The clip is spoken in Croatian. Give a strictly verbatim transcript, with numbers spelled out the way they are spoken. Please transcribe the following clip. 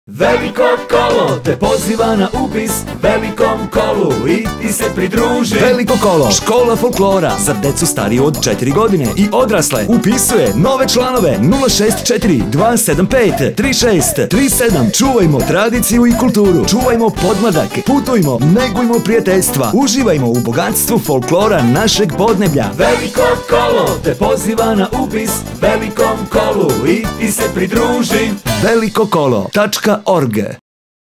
Veliko kolo te poziva na upis velikom kolu i ti se pridruži. Veliko kolo, škola folklora za decu stariju od četiri godine i odrasle. Upisuje nove članove nula šest četiri dva sedam pet tri šest tri sedam. Čuvajmo tradiciju i kulturu, čuvajmo podmladak, putujmo, negujmo prijateljstva, uživajmo u bogatstvu folklora našeg podneblja. Veliko kolo te poziva na upis velikom kolu i ti se pridruži. veliko kolo tačka org